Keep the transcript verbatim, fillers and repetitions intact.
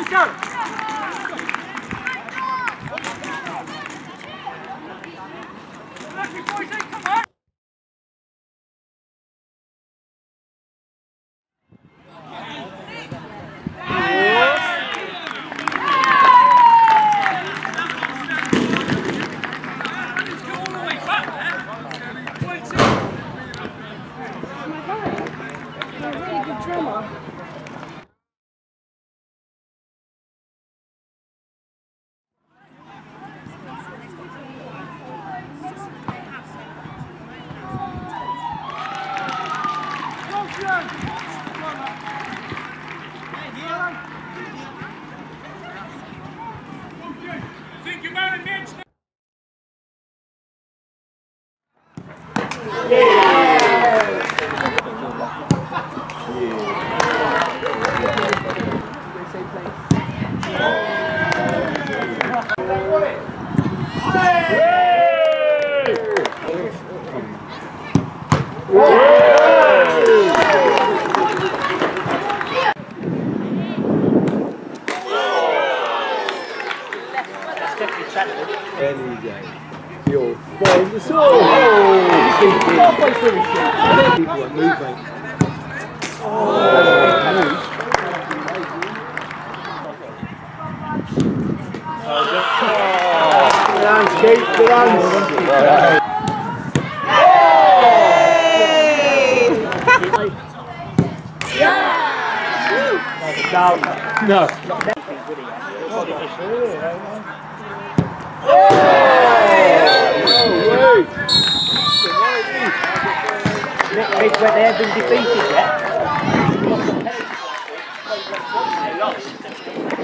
Any day. You'll find the soul. Halfway through the shot. People are moving. Oh, good on, Steve. Good on. Yeah! No. Big where they have been defeated yet. They lost.